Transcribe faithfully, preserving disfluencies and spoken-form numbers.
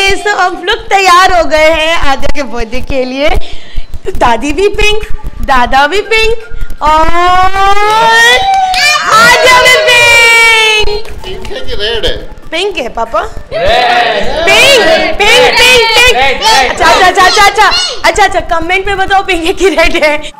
Guys, तो हम लोग तैयार हो गए हैं आद्या के बर्थडे के लिए। दादी भी पिंक, दादा भी पिंक और आद्या भी पिंक। पिंक है कि रेड है? पिंक है पापा। Red. Pink pink pink pink. अच्छा अच्छा अच्छा अच्छा अच्छा अच्छा कमेंट में बताओ पिंक है कि रेड है।